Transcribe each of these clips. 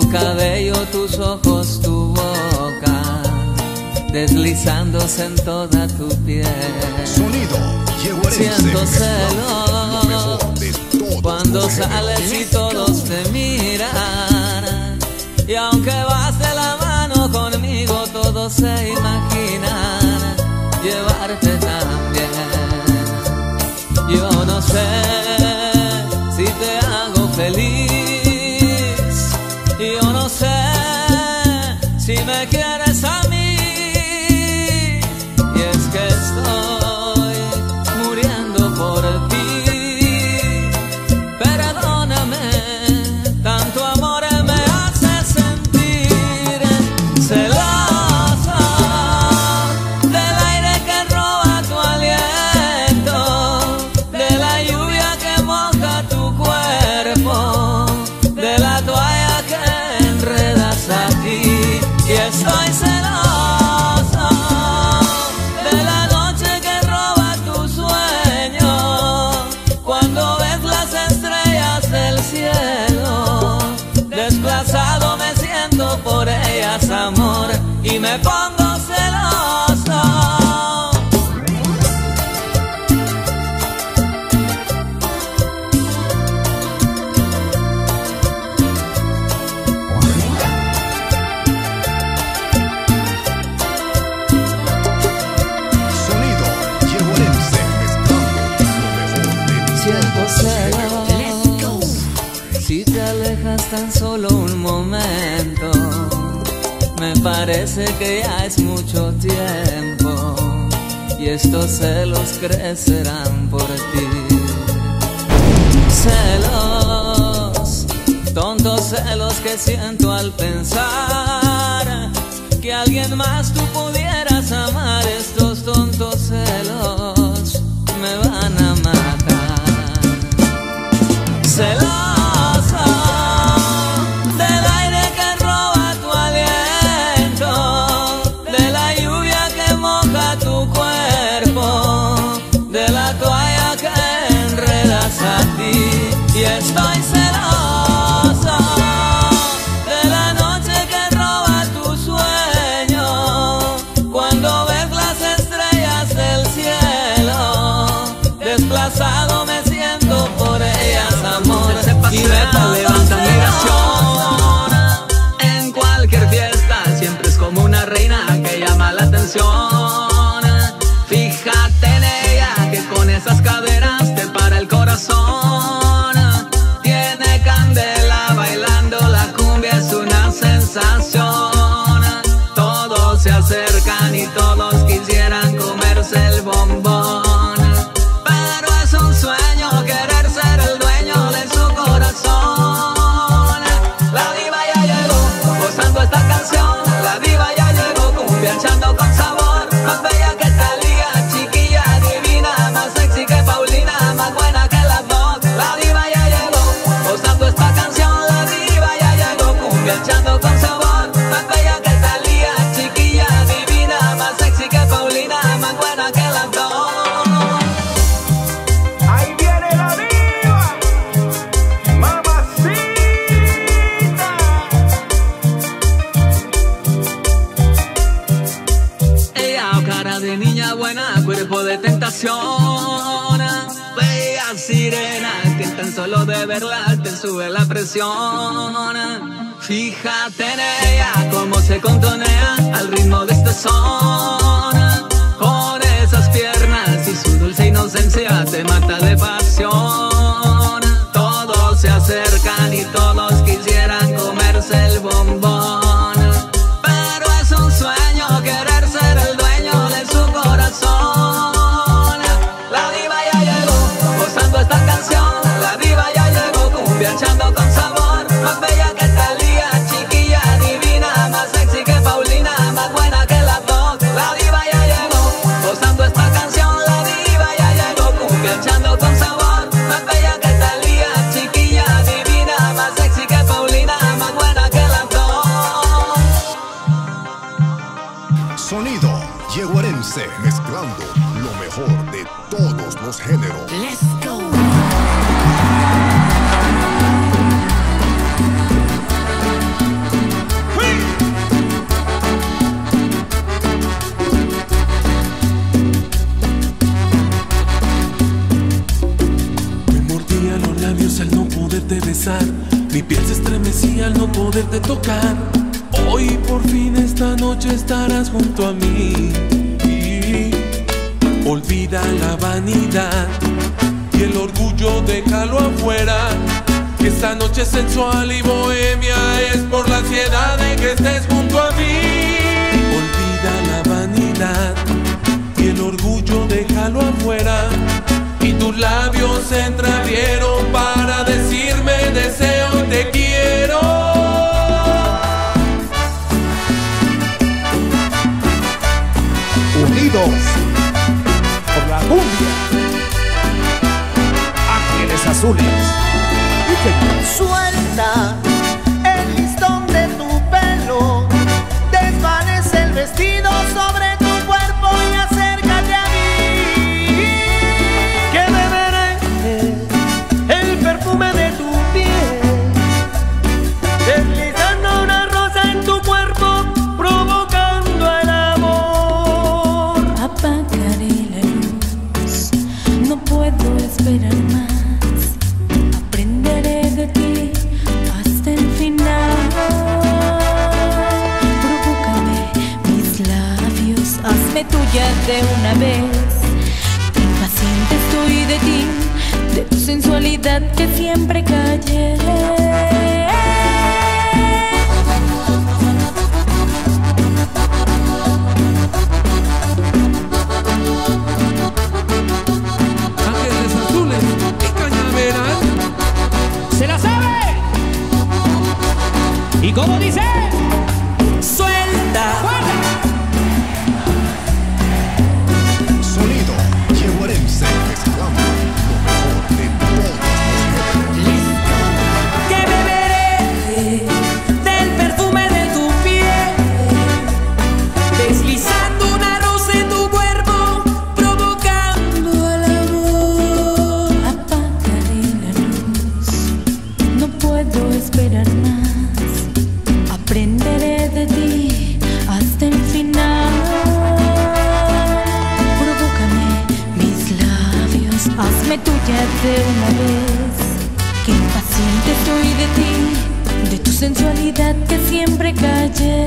cabello, tus ojos, tu boca, deslizándose en toda tu piel. Sonido Yeguarense. Siento celos cuando sales y todos te miran. Y aunque vas de la mano conmigo, todos se imaginan llevarte también. Yo no sé si te hago feliz, yo no sé si me quieres a mí. Y es que estoy muriendo por ti. Perdóname, tanto amor me hace sentir celoso del aire que roba tu aliento, de la lluvia que moja tu cuerpo, de la toalla que enredas aquí. Y estoy celoso de la noche que roba tu sueño, cuando ves las estrellas del cielo. Desplazado me siento por ellas, amor, y me pongo celoso. Sonido Yeguarense, mezclando lo mejor de Siento todos los géneros. celos si te alejas tan solo un momento. Me parece que ya es mucho tiempo y estos celos crecerán por ti. Celos, tontos celos que siento al pensar que alguien más tú pudieras amar. Estos tontos celos me van a matar. Celoso del aire que roba tu aliento, de la lluvia que moja tu cuerpo, de la toalla que enredas a ti. Y estoy celoso de la noche que roba tu sueño, cuando ves las estrellas del cielo. Desplazado me siento por ellas, amor, y me levanta admiración. En cualquier fiesta siempre es como una reina que llama la atención. Fíjate en ella, que con esas caderas te para el corazón. Tiene candela, bailando la cumbia es una sensación. Todos se acercan y todos quisieran comerse el bombón, pero es un sueño querer ser el dueño de su corazón. La diva ya llegó, gozando esta canción. La diva ya llegó, cumbianchando con sabor. Más bella que Thalía, chiquilla divina, más sexy que Paulina, más buena que las dos. La diva ya llegó, gozando esta canción. La diva ya llegó, cumbianchando con sabor. Más bella que Thalía, chiquilla divina, más sexy que Paulina, más buena que las dos. Ahí viene la diva, mamacita. Ella, cara de niña buena, cuerpo de tentación. Bella sirena, que tan solo de verla te sube la presión. Fíjate en ella, cómo se contonea al ritmo de este son. Con esas piernas y su dulce inocencia te mata de pasión. Todos se acercan y todos quisieran comerse el bombón, pero es un sueño querer ser el dueño de su corazón. La diva ya llegó, gozando esta canción. La diva ya llegó, cumbianchando con sabor. Más bella que Thalía, chiquilla divina, más sexy que Paulina, más buena que las dos. La diva ya llegó, gozando esta canción. La diva ya llegó, cumbianchando con sabor. Más bella que Thalía, chiquilla divina, más sexy que Paulina, más buena que las dos. Sonido Yeguarense, mezclando lo mejor de todos los géneros. Let's go. poderte tocar. Hoy por fin esta noche estarás junto a mí. Y olvida la vanidad y el orgullo, déjalo afuera. Que esta noche sensual y bohemia es por la ansiedad de que estés junto a mí. Olvida la vanidad y el orgullo, déjalo afuera. Y tus labios se entreabrieron para decirme deseo y te quiero. Unidos por la cumbia, Ángeles Azules. Suelta el listón de tu pelo, desvanece el vestido sobre tu cuerpo y acércate a mí. Que beberé el perfume de tu piel, deslizando una rosa en tu cuerpo, provocando el amor. Apagaré la luz, no puedo esperar más. Aprenderé de ti hasta el final. Provócame mis labios, hazme tuya de una vez. Que impaciente estoy de ti, de tu sensualidad que siempre callé. Ángeles Azules y Cañaveral. ¿Se la sabe? ¿Y cómo dice? Suelta. Sonido Yeguarense mezclando lo mejor de todos los géneros. Que beberé del perfume de tu piel, deslizando una rosa en tu cuerpo, provocando el amor. Apagaré la luz, no puedo esperar más. Aprenderé de ti hasta el final. Provócame mis labios, hazme tuya de una vez. Que impaciente estoy de ti, de tu sensualidad que siempre callé.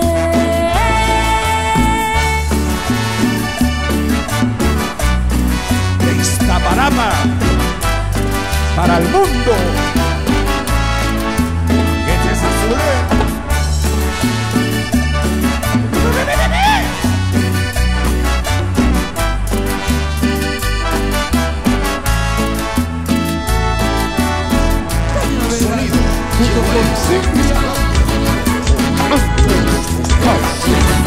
De Iztapalapa para el mundo, Ángeles Azules. Sonido Yeguarense mezclando lo mejor de todos los géneros.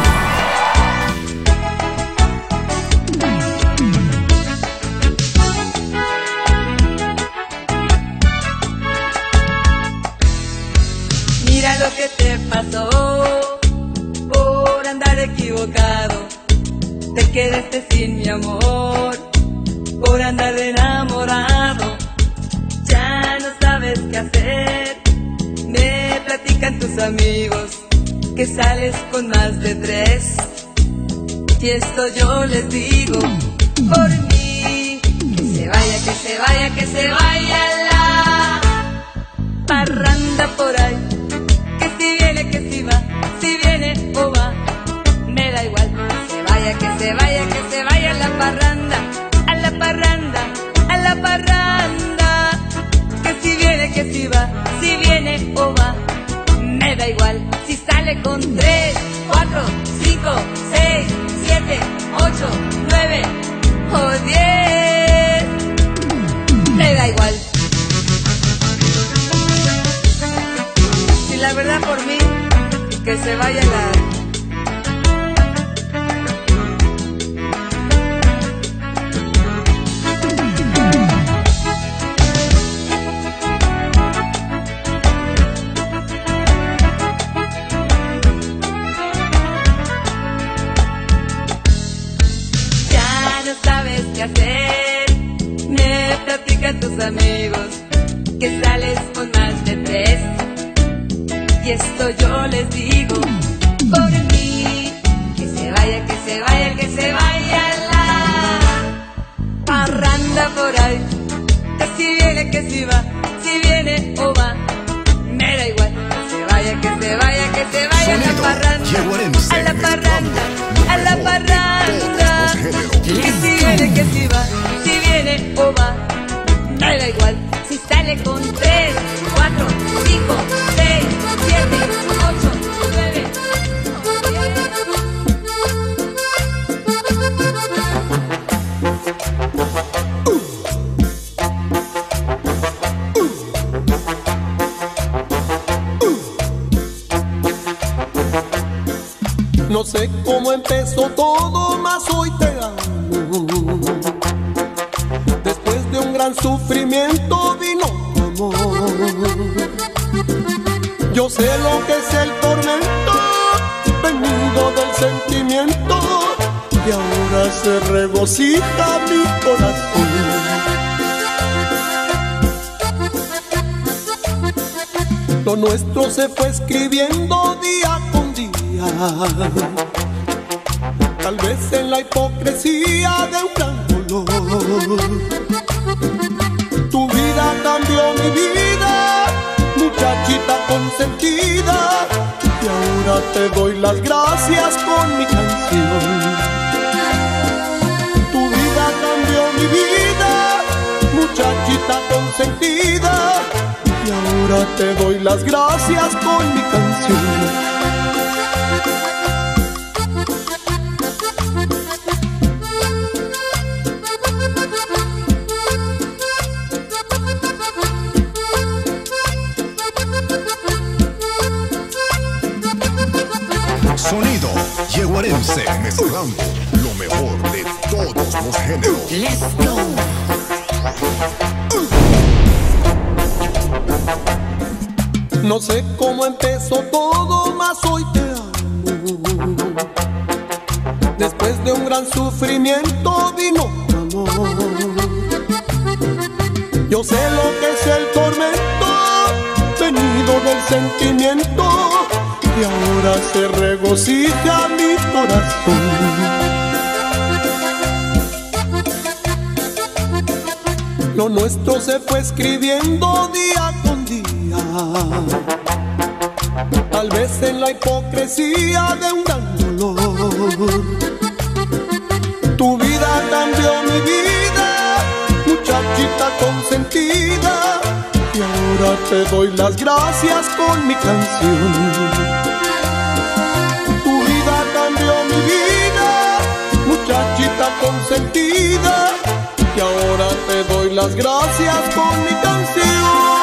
Mira lo que te pasó por andar equivocado. Te quedaste sin mi amor por andar enamorado. Ya no sabes qué hacer. Me platican tus amigos que sales con más de 3. Y esto yo les digo por mí. Que se vaya, que se vaya, que se vaya la parranda por ahí. Que si viene, que si va, si viene o va, me da igual. Que se vaya, que se vaya, que se vaya a la parranda, a la parranda, a la parranda. Que si viene, que si va, si viene o va, me da igual. Si sale con 3, 4, 5, 6, 7, 8, 9 o 10, me da igual. Si la verdad por mí, que se vaya la... Ya no sabes qué hacer. Me platican tus amigos que sales con más de 3. Y esto yo les digo por mí. Que se vaya, que se vaya, que se vaya la parranda por ahí. Que si viene, que si va, si viene o va, me da igual. Que se parranda, a la parranda, a la parranda. Que si viene, que si va, si viene o va, no le da igual. Si sale con 3, 4, 5, 6, 7, 8, 9, 10. No sé cómo empezó todo, mas hoy te amo. Después de un gran sufrimiento vino tu amor. Yo sé lo que es el tormento, venido del sentimiento, y ahora se regocija mi corazón. Lo nuestro se fue escribiendo día con día, tal vez en la hipocresía de un gran dolor. Tu vida cambió mi vida, muchachita consentida, y ahora te doy las gracias con mi canción. Tu vida cambió mi vida, muchachita consentida, y ahora te doy las gracias con mi canción. Sonido yeguarense, mezclando lo mejor de todos los géneros. Let's go. No sé cómo empezó todo, mas hoy te amo. Después de un gran sufrimiento vino tu amor. Yo sé lo que es el tormento, venido del sentimiento, y ahora se regocija mi corazón. Lo nuestro se fue escribiendo día con día, tal vez en la hipocresía de un gran dolor. Tu vida cambió mi vida, muchachita consentida, y ahora te doy las gracias con mi canción. Tu vida cambió mi vida, muchachita consentida, y ahora te doy las gracias con mi canción.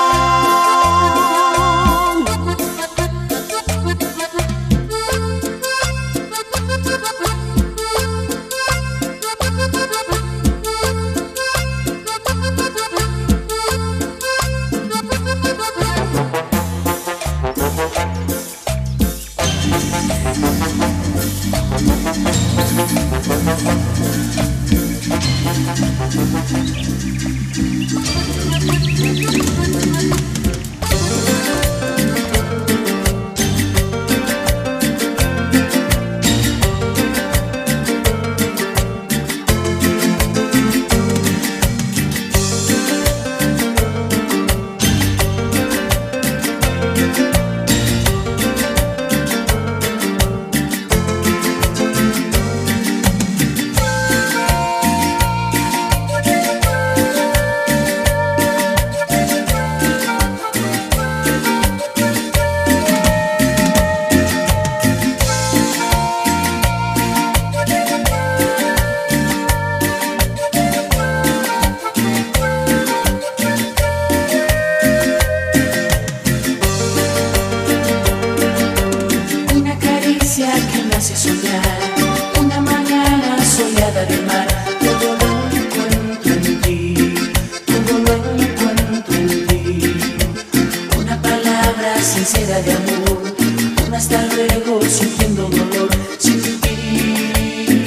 Que me hace soñar una mañana soleada de mar. Todo lo encuentro en ti, todo lo encuentro en ti. Una palabra sincera de amor, un hasta luego sintiendo dolor sin ti.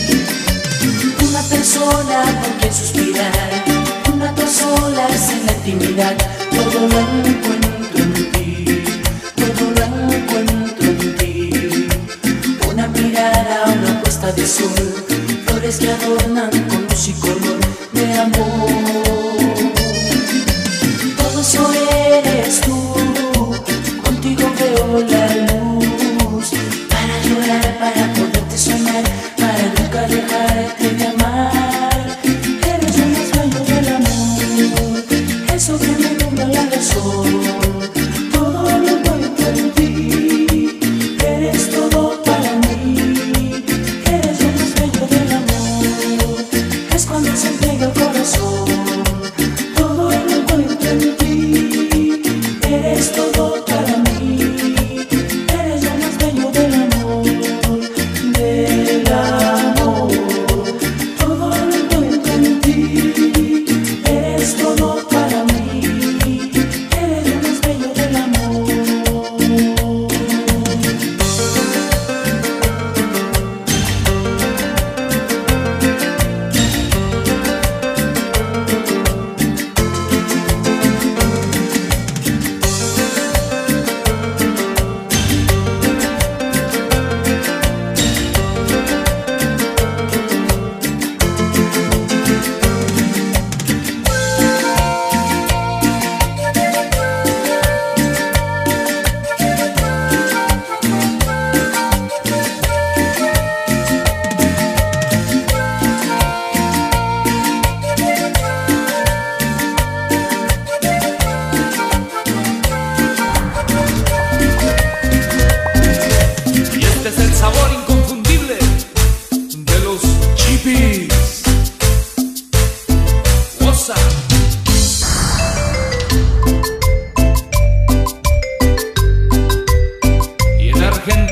Una persona con quien suspirar, un rato solas en la intimidad. Todo lo encuentro en ti, todo lo encuentro en ti. Una mirada, una puesta de sol, flores que adornan con luz y color de amor. Todo eso eres tú, contigo veo la luz.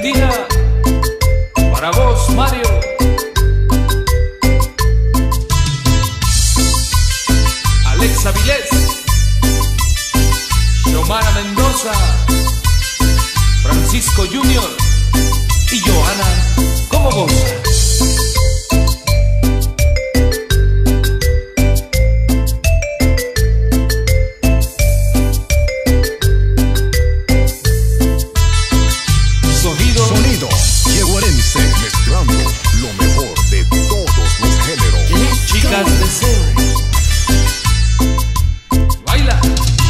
Argentina, para vos, Mario. Alexa Vilés, Xiomara Mendoza, Francisco Junior y Johanna, ¿cómo goza? Sonido yeguarense, mezclando lo mejor de todos los géneros. Chicas deseo, baila.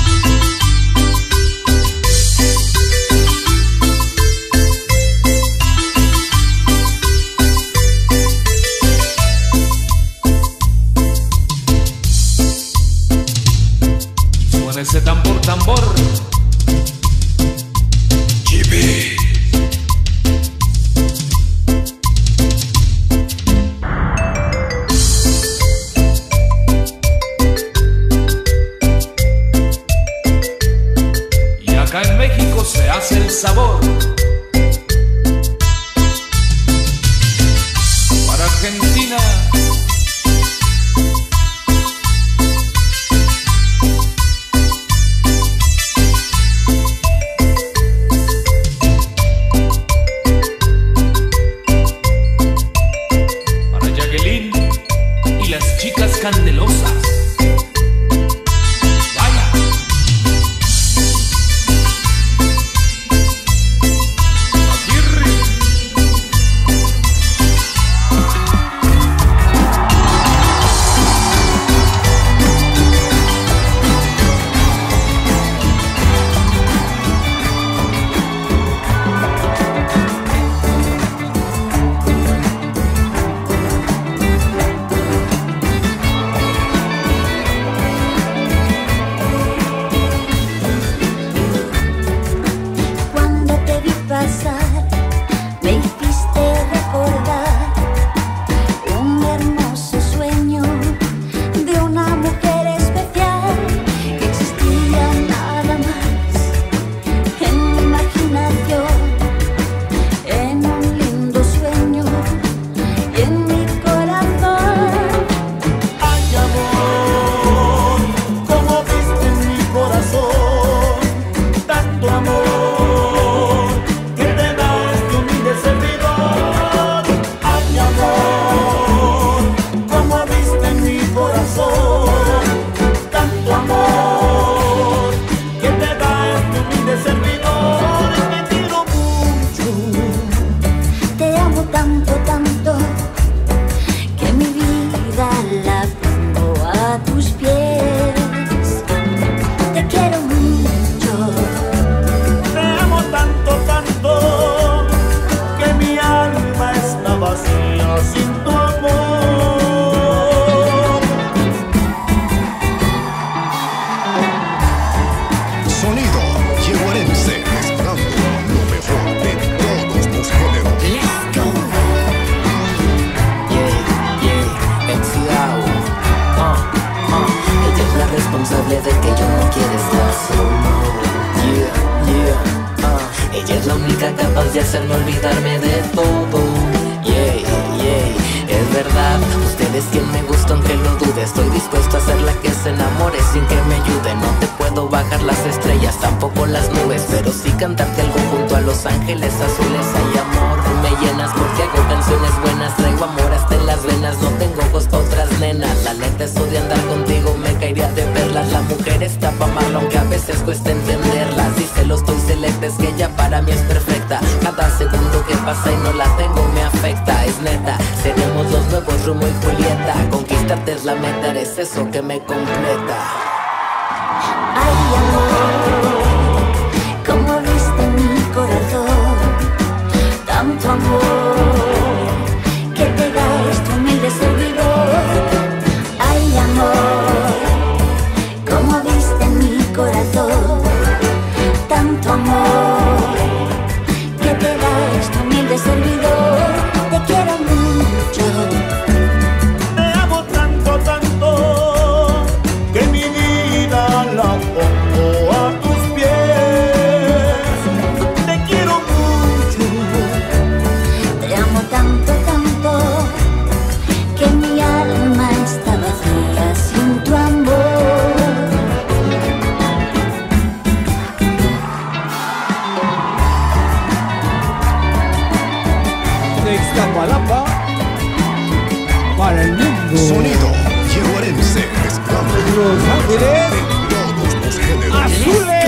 Suena ese tambor, tambor. Chibi. Acá en México se hace el sabor. Para Argentina, para Jacqueline y las chicas candelosas. capaz de hacerme olvidarme de todo. Yeah, yeah, es verdad, usted es quien me gusta aunque lo dude. Estoy dispuesto a ser la que se enamore sin que me ayude. No te puedo bajar las estrellas, tampoco las nubes, pero sí cantarte algo junto a los ángeles azules. Hay amor, me llenas porque hago canciones buenas. Traigo amor hasta en las venas, no tengo ojos pa' otras nenas. La neta eso de andar contigo me caería de perlas. La mujer está pa' amarla aunque a veces cuesta entenderlas. Díselo, estoy selecta, es que ella para mí es perfecta. Cada segundo que pasa y no la tengo me afecta. Es neta, seremos los nuevos Romeo y Julieta. Conquistarte es la meta, eres eso que me completa. Ay, amor, como viste mi corazón, tanto amor que te da este humilde servidor. Ay, amor, como viste mi corazón, tanto amor que te da este humilde servidor. Te quiero mucho, te amo tanto, tanto, que mi vida la pongo a tus pies. Te quiero mucho, Iztapalapa para el mundo. Sonido yeguarense, mezclando Los Ángeles de todos los géneros. Azules.